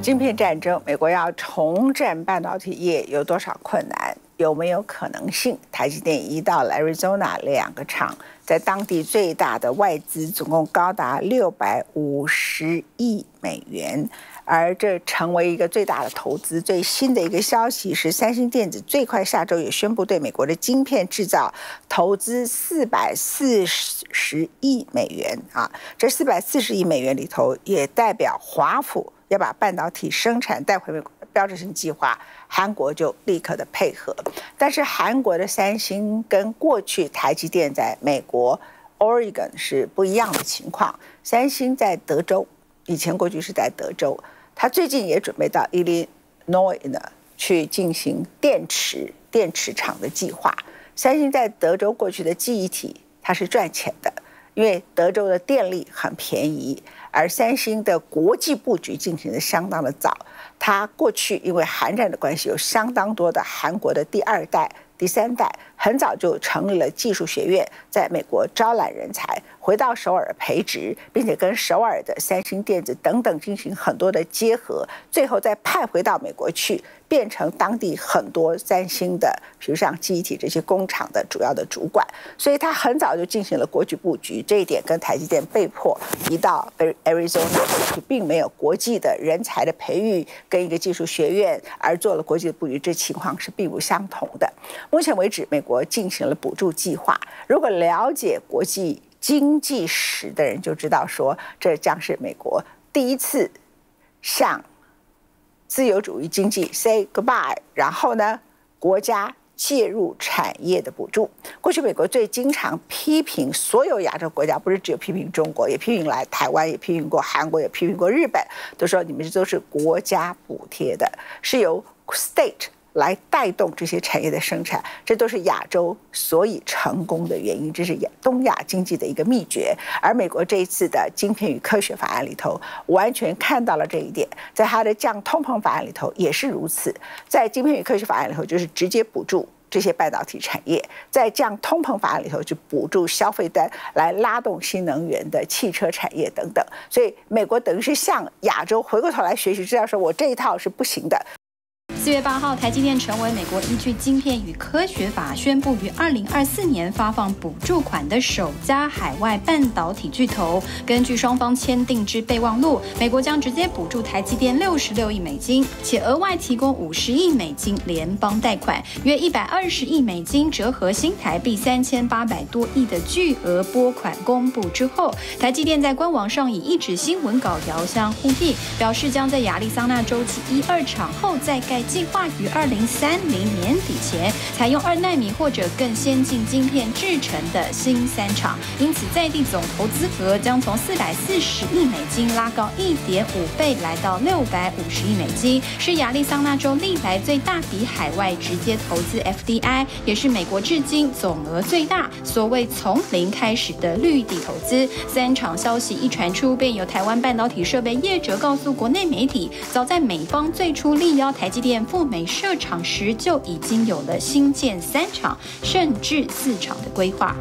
晶片战争，美国要重振半导体业有多少困难？有没有可能性？台积电移到了 Arizona 2个厂，在当地最大的外资总共高达650亿美元，而这成为一个最大的投资。最新的一个消息是，三星电子最快下周也宣布对美国的晶片制造投资440亿美元啊！这440亿美元里头，也代表华府要把半导体生产带回美国的标志性计划，韩国就立刻的配合。但是韩国的三星跟过去台积电在美国 Oregon 是不一样的情况。三星在德州，以前过去是在德州，他最近也准备到 Illinois 呢去进行电池厂的计划。三星在德州过去的记忆体它是赚钱的，因为德州的电力很便宜，而三星的国际布局进行的相当的早。它过去因为韩战的关系，有相当多的韩国的第2代、第3代，很早就成立了技术学院，在美国招揽人才，回到首尔培植，并且跟首尔的三星电子等等进行很多的结合，最后再派回到美国去，变成当地很多三星的，比如像记忆体这些工厂的主要的主管。所以他很早就进行了国际布局，这一点跟台积电被迫移到 Arizona 并没有国际的人才的培育跟一个技术学院，而做了国际的布局，这情况是并不相同的。目前为止，美国进行了补助计划。如果了解国际经济史的人就知道说，这将是美国第一次向自由主义经济 say goodbye， 然后呢，国家介入产业的补助。过去美国最经常批评所有亚洲国家，不是只有批评中国，也批评来台湾，也批评过韩国，也批评过日本，都说你们这都是国家补贴的，是由 state来带动这些产业的生产，这都是亚洲所以成功的原因，这是东亚经济的一个秘诀。而美国这一次的晶片与科学法案里头，完全看到了这一点，在它的降通膨法案里头也是如此，在晶片与科学法案里头就是直接补助这些半导体产业，在降通膨法案里头就补助消费端来拉动新能源的汽车产业等等。所以美国等于是向亚洲回过头来学习，知道说我这一套是不行的。 4月8号，台积电成为美国依据晶片与科学法宣布于2024年发放补助款的首家海外半导体巨头。根据双方签订之备忘录，美国将直接补助台积电66亿美金，且额外提供50亿美金联邦贷款，约120亿美金，折合新台币3800多亿的巨额拨款公布之后，台积电在官网上以一纸新闻稿遥相呼应，表示将在亚利桑那州其1、2厂后再盖计划于2030年底前采用2奈米或者更先进晶片制成的新3厂，因此在地总投资额将从440亿美金拉高1.5倍，来到650亿美金，是亚利桑那州历来最大笔海外直接投资 FDI， 也是美国至今总额最大，所谓从零开始的绿地投资。3厂消息一传出，便有台湾半导体设备业者告诉国内媒体，早在美方最初力邀台积电赴美设厂时，就已经有了新建3厂甚至4厂的规划。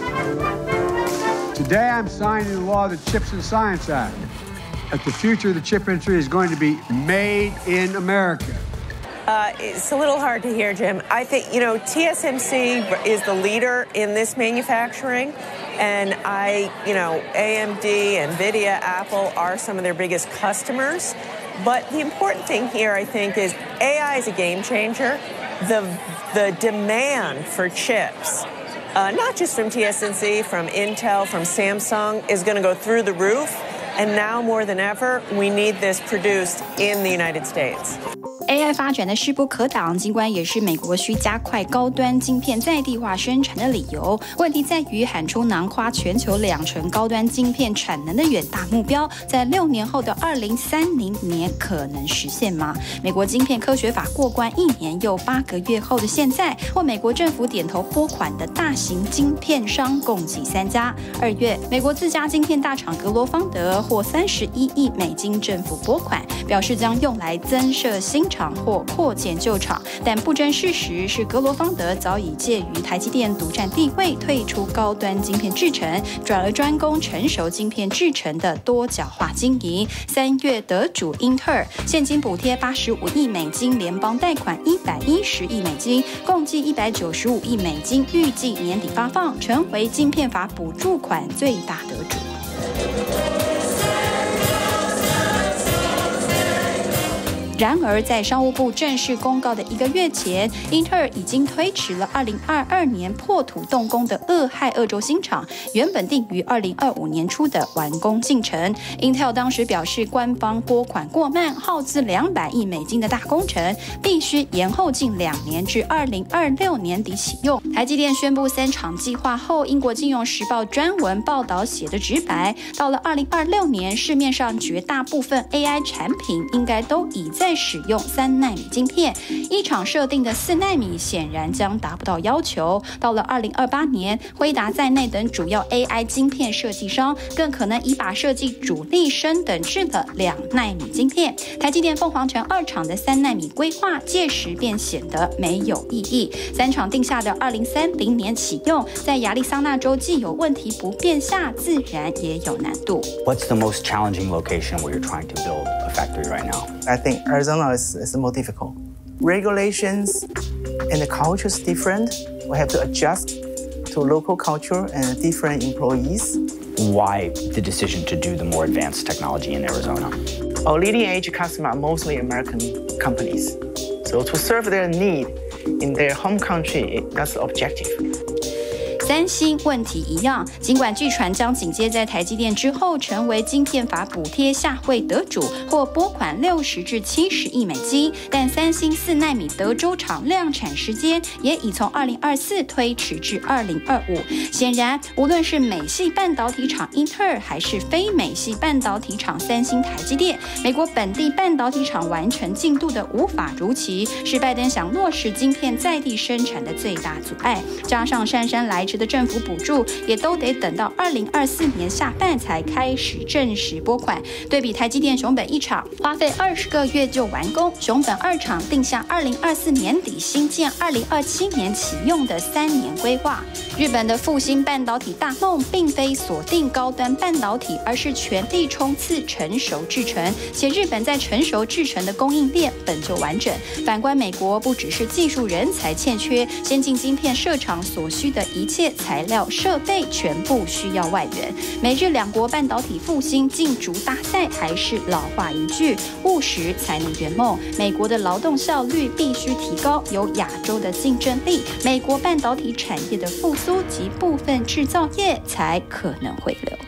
Today I'm signing into law the CHIPS and Science Act. That the future of the chip industry is going to be made in America. It's a little hard to hear, Jim. I think, TSMC is the leader in this manufacturing. And AMD, NVIDIA, Apple are some of their biggest customers. But the important thing here, I think, is AI is a game changer. The demand for chips, not just from TSMC, from Intel, from Samsung, is going to go through the roof. And now more than ever, we need this produced in the United States. AI 发展的势不可挡，尽管也是美国需加快高端晶片在地化生产的理由。问题在于喊出囊括全球2成高端晶片产能的远大目标，在6年后的2030年可能实现吗？美国晶片科学法过关1年又8个月后的现在，或美国政府点头拨款的大型晶片商共计3家。2月，美国自家晶片大厂格罗方德获31亿美金政府拨款，表示将用来增设新厂或扩建旧厂。但不争事实是，格罗方德早已介于台积电独占地位，退出高端晶片制程，转而专攻成熟晶片制程的多角化经营。3月得主英特尔现金补贴85亿美金，联邦贷款110亿美金，共计195亿美金，预计年底发放，成为晶片法补助款最大得主。然而，在商务部正式公告的1个月前，英特尔已经推迟了2022年破土动工的俄亥俄州新厂，原本定于2025年初的完工进程。Intel 当时表示，官方拨款过慢，耗资200亿美金的大工程必须延后近2年至2026年底启用。台积电宣布3厂计划后，英国金融时报专文报道写得直白，到了2026年，市面上绝大部分 AI 产品应该都已在使用3奈米晶片，一厂设定的4奈米显然将达不到要求。到了2028年，辉达在内等主要 AI 晶片设计商更可能已把设计主力升等至了2奈米晶片。台积电凤凰城2厂的3奈米规划，届时便显得没有意义。3厂定下的2030年启用，在亚利桑那州既有问题不变下，自然也有难度。 What's the most challenging location where you're trying to build a factory right now? I think Arizona is more difficult. Regulations and the culture is different. We have to adjust to local culture and different employees. Why the decision to do the more advanced technology in Arizona? Our leading edge customers are mostly American companies. So to serve their need in their home country, that's the objective. 三星问题一样，尽管据传将紧接在台积电之后成为晶片法补贴下惠得主，或拨款60至70亿美金，但三星4奈米德州厂量产时间也已从2024推迟至2025。显然，无论是美系半导体厂英特尔，还是非美系半导体厂三星、台积电，美国本地半导体厂完成进度的无法如期，是拜登想落实晶片在地生产的最大阻碍。加上姗姗来迟的政府补助，也都得等到2024年下半才开始正式拨款。对比台积电熊本1厂花费20个月就完工，熊本2厂定下2024年底新建，2027年启用的3年规划。日本的复兴半导体大梦，并非锁定高端半导体，而是全力冲刺成熟制程，且日本在成熟制程的供应链本就完整。反观美国，不只是技术人才欠缺，先进晶片设厂所需的一切材料设备全部需要外援。美日两国半导体复兴竞逐大赛还是老话一句，务实才能圆梦。美国的劳动效率必须提高，有亚洲的竞争力，美国半导体产业的复苏及部分制造业才可能回流。